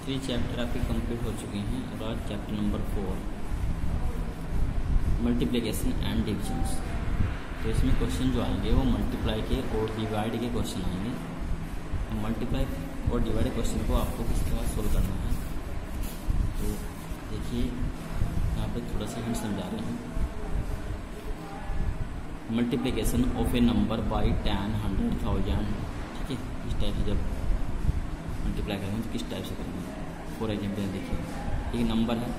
3 chapter आपके complete हो चुके हैं और आज chapter number 4 multiplication and divisions. तो इसमें क्वेश्चन जो आएंगे वो मल्टीप्लाई के और डिवाइड के क्वेश्चन आएंगे। मल्टीप्लाई और डिवाइड क्वेश्चन को आपको किस तरह सोल्व करना है, तो देखिए यहाँ पे थोड़ा सा हम समझा रहे हैं। Multiplication of a number by 10, 100, 1000, ठीक है। इस टाइप से जब मल्टीप्लाई करेंगे तो किस टाइप से करेंगे। फॉर एग्जाम्पल देखिए एक नंबर है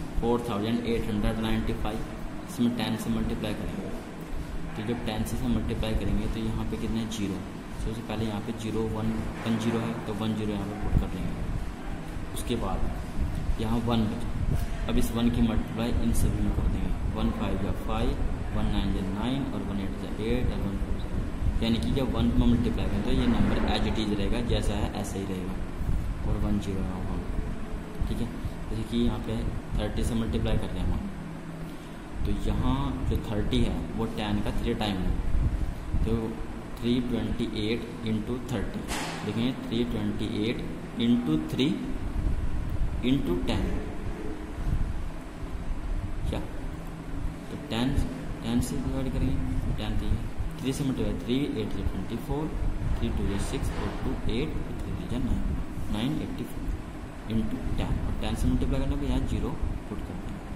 4895, इसमें 10 से मल्टीप्लाई करेंगे तो जब 10 से मल्टीप्लाई करेंगे तो यहाँ पे कितने जीरो, सबसे पहले यहाँ पे 0 1 0 है तो 1 0 यहाँ पे पुट कर लेंगे। उसके बाद यहाँ 1 बचा, अब इस 1 की मल्टीप्लाई इन सभी में कर देंगे। 1 5 या 5, 1 9 या 9 और 1 8 या 8 और 1 4, यानी कि जब 1 में मल्टीप्लाई करें तो ये नंबर एज इट इज रहेगा, जैसा है ऐसा ही रहेगा और 1 0 होगा, ठीक है। जैसे कि यहाँ पे 30 से मल्टीप्लाई कर रहे हैं हम, तो यहाँ जो 30 है वो 10 का 3 टाइम है, तो 328 इंटू 30, देखेंगे 328 इंटू 3 इंटू 10 क्या, तो 10 से डिवाइड करेंगे, 10 3 से मल्टीप्लाई 3 8 से 24, 3 2 से 6 और 2 8 3 से 9 9 84 इंटू 10 और 10 से मल्टीप्लाई करने पर यहाँ 0 पुट करते हैं।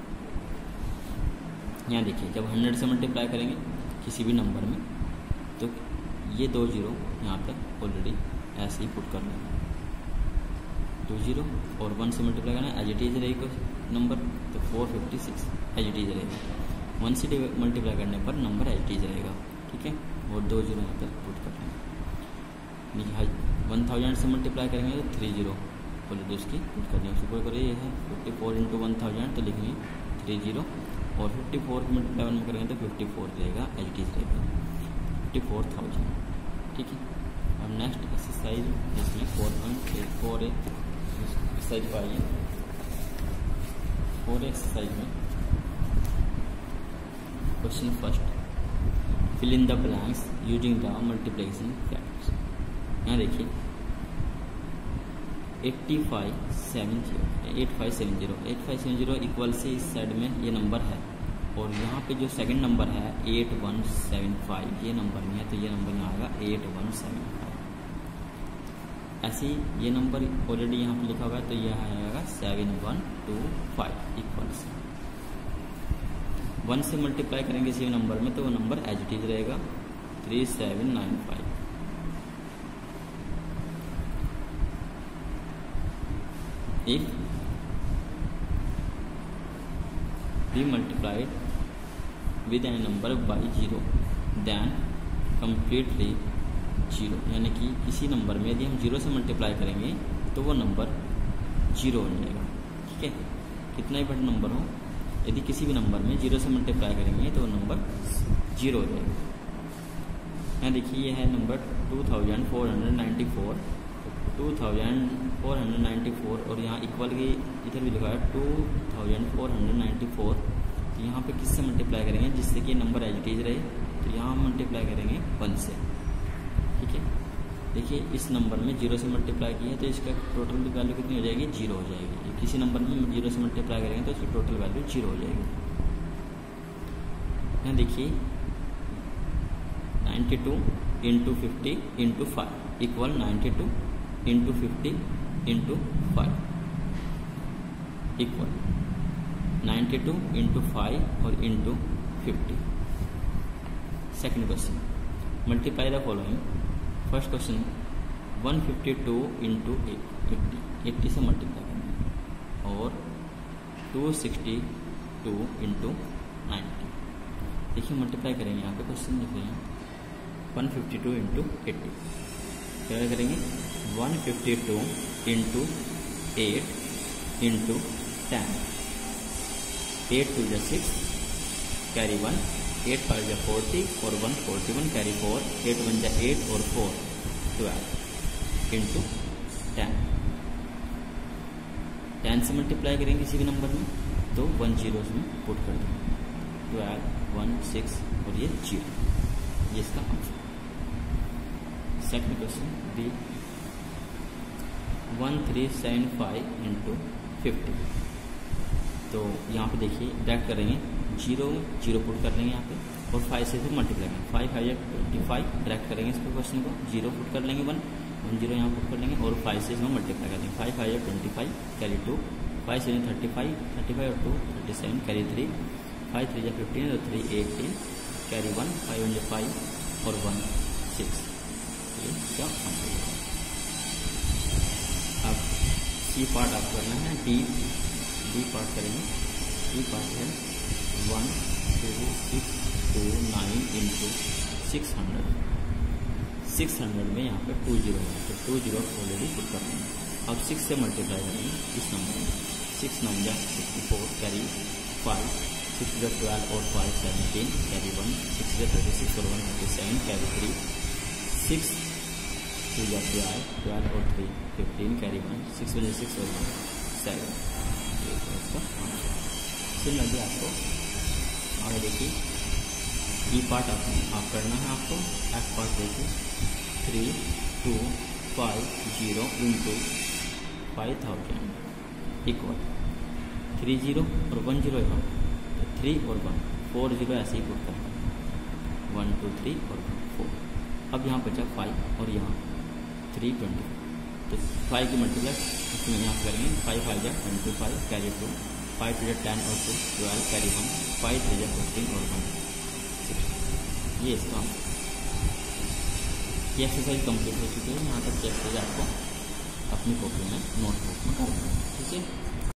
यहाँ देखिए जब 100 से मल्टीप्लाई करेंगे किसी भी नंबर में तो ये 2 0 यहाँ पे ऑलरेडी ऐसे ही पुट कर लेंगे, 2 0 और 1 से मल्टीप्लाई करना एज इट इज रहेगा नंबर, तो 456 एज इट इज रहेगा। 1 से मल्टीप्लाई करने पर नंबर एज इट इज रहेगा, ठीक है, और 2 0 यहाँ पर पुट कर लेंगे। 1000 से मल्टीप्लाई करेंगे तो 3 0 ऑलरेडी उसकी पुट कर देंगे। सुपर करिए ये है 54 इंटू 1000 तो लिखेंगे 3 0 और 54 को मल्टीप्लाई में करेंगे तो 54 रहेगा, एज इट इज रहेगा 54,000, ठीक है। अब नेक्स्ट एक्सरसाइज देखिए 4.4 एक्सरसाइज को आइए। 4 एक्सरसाइज में question first, fill in the blanks using the multiplication factors. यहाँ देखिए 8570 इक्वल से इस साइड में ये नंबर है और यहाँ पे जो सेकंड नंबर है 8175 ये नंबर नहीं है, तो ये नंबर यहाँ आएगा 8175। ऐसे ही ये नंबर ऑलरेडी यहाँ पे लिखा हुआ है तो यह आएगा 7125 इक्वल से 1 से मल्टीप्लाई करेंगे इसी नंबर में तो वो नंबर एज इट इज रहेगा 3795। If we multiplied with a number by 0 then completely 0, यानी कि किसी नंबर में यदि हम 0 से मल्टीप्लाई करेंगे तो वो नंबर 0 हो जाएगा, ठीक है। कितना ही बड़ा नंबर हो, यदि किसी भी नंबर में 0 से मल्टीप्लाई करेंगे तो वो नंबर 0 हो जाएगा। यहाँ देखिए ये है नंबर 2494, 2494 और यहाँ इक्वल की इधर भी लिखा है 2494, तो यहाँ पे किससे मल्टीप्लाई करेंगे जिससे कि नंबर एज इट इज रहे, तो यहाँ हम मल्टीप्लाई करेंगे 1 से, ठीक है। देखिए इस नंबर में 0 से मल्टीप्लाई किया है तो इसका टोटल वैल्यू कितनी हो जाएगी, 0 हो जाएगी। किसी नंबर में 0 से मल्टीप्लाई करेंगे तो इसकी टोटल वैल्यू 0 हो जाएगी। यहाँ देखिए 92 into 50 into 5 equal 92 into 50 into 5 equal 92 into 5 और into 50। Second question, multiply the following. First question 152 into 80 से मल्टीप्लाई करना और 262 इंटू 90। देखिए मल्टीप्लाई करेंगे, यहाँ पे क्वेश्चन लिख रहे हैं 152 इंटू 80, क्या करेंगे 152 इंटू 8 इंटू 10, 8 2 जा 6 कैरी 1, 8 5 जा 40 और 1 41 कैरी 4, 8 1 जा 8 और 4 12 इंटू 10। 10 से मल्टीप्लाई करेंगे किसी भी नंबर में तो 1 0 में पुट कर देंगे, 12 1 6 और ये 0, ये इसका answer. Second question B, 1375 into 50। तो यहाँ पे देखिए डायरेक्ट करेंगे, जीरो जीरो पुट कर लेंगे यहाँ पे और 5 से मल्टीप्लाई करेंगे, 5 5 25 डायरेक्ट करेंगे इसको क्वेश्चन को, जीरो पुट कर लेंगे 1 जीरो यहाँ पुट कर लेंगे और 5 से इसमें मल्टीप्लाई कर लेंगे, 5 5 25 कैरी 2, 5 से 35 35 और 2 37 कैरी 3, 5 3 15 और 3 18 कैरी 1, 5 1 5 और 1 6। ये क्या आंसर होगा। अब सी पार्ट आप करना है, डी पार्ट करेंगे। डी पार्ट है 1 2 6 2 9 इंटू 600। 600 में यहाँ पे 2 जीरो है तो 2 जीरो ऑलरेडी पुट कर देंगे। अब 6 से मल्टीप्लाई करेंगे इस नंबर में, 6 9 64 कैरी 5, 6 12 और 5 17 कैरी 1, 6 36 और 1 37 कैरी 3, 6 2 12 और 3 15 कैरी 1, 6 6 और 1 7। इसका आंसर सिमिलरली आपको आगे देखिए ई पार्ट आप करना है आपको। एफ पार्ट देखिए 3 2 5 0 इंटू 5000 इक्वल 3 0 और 1 0 यहाँ तो 3 और 1 4 0 ऐसे ही पुट करना 1 2 3 और 4। अब यहाँ बचा 5 और यहाँ 3 20 तो 5 की मल्टीप्लाई इसमें यहाँ करेंगे, 5 5 25 कैरी 2, 5 2 10 और 2 12 कैरी 1, 5 3 15 और 1 6। ये इसका ये एक्सरसाइज कंप्लीट हो चुकी है। यहाँ तक की एक्सरसाइज आपको अपनी कॉपी में नोटबुक में करना है, ठीक है।